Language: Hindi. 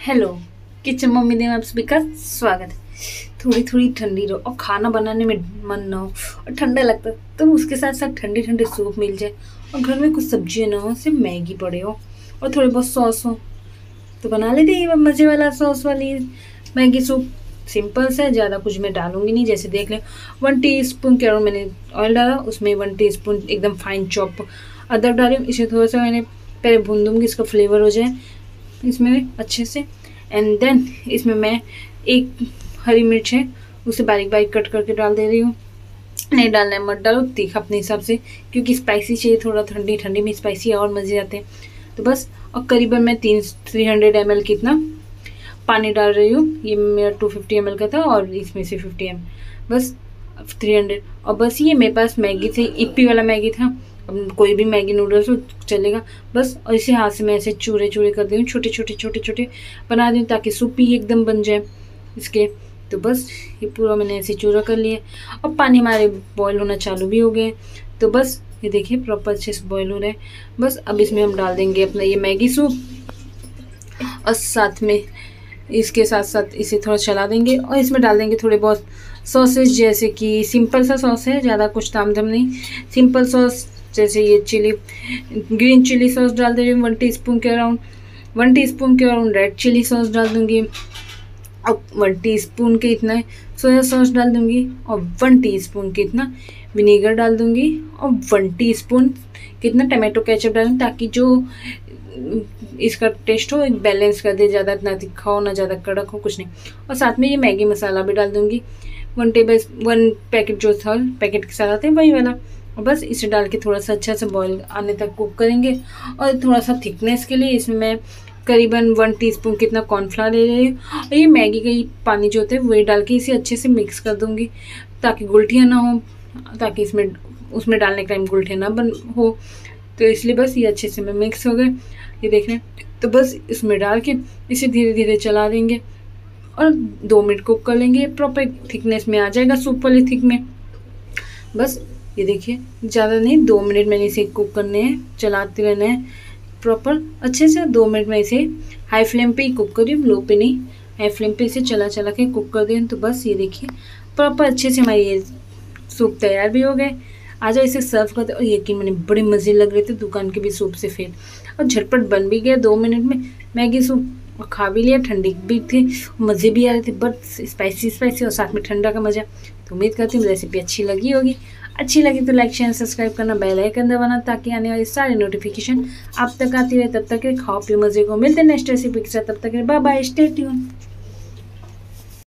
हेलो, किचन मम्मी ने आप सभी का स्वागत है। थोड़ी थोड़ी ठंडी रहो और खाना बनाने में मन ना हो और ठंडा लगता है तो उसके साथ साथ ठंडे ठंडे सूप मिल जाए और घर में कुछ सब्जियां ना हो, सिर्फ मैगी पड़े हो और थोड़े बहुत सॉस हो तो बना लेते ये मज़े वाला सॉस वाली मैगी सूप। सिंपल सा है, ज़्यादा कुछ मैं डालूंगी नहीं। जैसे देख लें 1 टीस्पून के मैंने ऑयल डाला, उसमें 1 टीस्पून एकदम फाइन चॉप अदरक डाली। इसे थोड़ा सा मैंने पहले भून दूँगी, इसका फ्लेवर हो जाए इसमें अच्छे से। एंड देन इसमें मैं एक हरी मिर्च है उसे बारीक बारीक कट करके डाल दे रही हूँ। नहीं डालना है मत डालो, तीखा अपने हिसाब से, क्योंकि स्पाइसी चाहिए थोड़ा, ठंडी ठंडी में स्पाइसी और मज़े आते हैं। तो बस, और करीबन मैं 300 ml कितना पानी डाल रही हूँ। ये मेरा 250 ml का था और इसमें से 50 ml, बस 300। और बस ये मेरे पास मैगी थी, इप्पी वाला मैगी था, अब कोई भी मैगी नूडल्स हो चलेगा बस। और इसे हाथ से मैं ऐसे चूरे चूरे कर दी हूँ, छोटे छोटे बना दी हूँ ताकि सूप ही एकदम बन जाए इसके। तो बस ये पूरा मैंने ऐसे चूरा कर लिया और पानी हमारे बॉईल होना चालू भी हो गए। तो बस ये देखिए प्रॉपर अच्छे से बॉईल हो रहे हैं। बस अब इसमें हम डाल देंगे अपना ये मैगी सूप और साथ में इसके साथ साथ इसे थोड़ा चला देंगे और इसमें डाल देंगे थोड़े बहुत सॉसेज, जैसे कि सिंपल सा सॉस है, ज़्यादा कुछ तामझाम नहीं, सिंपल सॉस। जैसे ये ग्रीन चिली सॉस डाल दे रही हूँ 1 टीस्पून के अराउंड, 1 टीस्पून के अराउंड रेड चिली सॉस डाल दूँगी, और 1 टीस्पून के इतना सोया सॉस डाल दूँगी, और 1 टीस्पून के इतना विनेगर डाल दूँगी, और 1 टीस्पून कितना टमाटो केचप डालूँ ताकि जो इसका टेस्ट हो एक बैलेंस कर दे, ज़्यादा ना तीखा हो ना ज़्यादा कड़क हो, कुछ नहीं। और साथ में ये मैगी मसाला भी डाल दूँगी, 1 पैकेट जो था पैकेट के साथ आते हैं वही वाला। और बस इसे डाल के थोड़ा सा अच्छा से बॉईल आने तक कुक करेंगे। और थोड़ा सा थिकनेस के लिए इसमें मैं करीबन 1 टीस्पून कितना कॉर्नफ्लावर ले रही हूँ, और ये मैगी का ही पानी जो होता है वही डाल के इसे अच्छे से मिक्स कर दूँगी ताकि गुलटियाँ ना हो, ताकि इसमें उसमें डालने के टाइम गुलटियाँ ना बन हो। तो इसलिए बस ये अच्छे से में मिक्स हो गए, ये देख रहे हैं। तो बस इसमें डाल के इसे धीरे धीरे चला देंगे और 2 मिनट कुक कर लेंगे। प्रॉपर थिकनेस में आ जाएगा सूप वाली थिक में। बस ये देखिए ज़्यादा नहीं, 2 मिनट मैंने इसे कुक करने हैं, चलाते रहना है प्रॉपर अच्छे से। 2 मिनट में इसे हाई फ्लेम पे ही कुक करी, लो पे नहीं, हाई फ्लेम पे इसे चला के कुक कर दें। तो बस ये देखिए प्रॉपर अच्छे से हमारे ये सूप तैयार भी हो गए। आ जाओ इसे सर्व करते। और यकीन मैंने बड़े मज़े लग रहे थे दुकान के भी सूप से फिर, और झटपट बन भी गया 2 मिनट में मैगी सूप, और खा भी लिया, ठंडी भी थी, मज़े भी आ रहे थे, बट स्पाइसी और साथ में ठंडा का मज़ा। तो उम्मीद करती हूँ रेसिपी अच्छी लगी होगी। अच्छी लगी तो लाइक शेयर सब्सक्राइब करना, बेल आइकन दबाना ताकि आने वाले सारे नोटिफिकेशन आप तक आती रहे। तब तक खाओ पियो मज़े को, मिलते हैं नेक्स्ट रेसिपी के साथ। तब तक बाय बाय, स्टे ट्यून।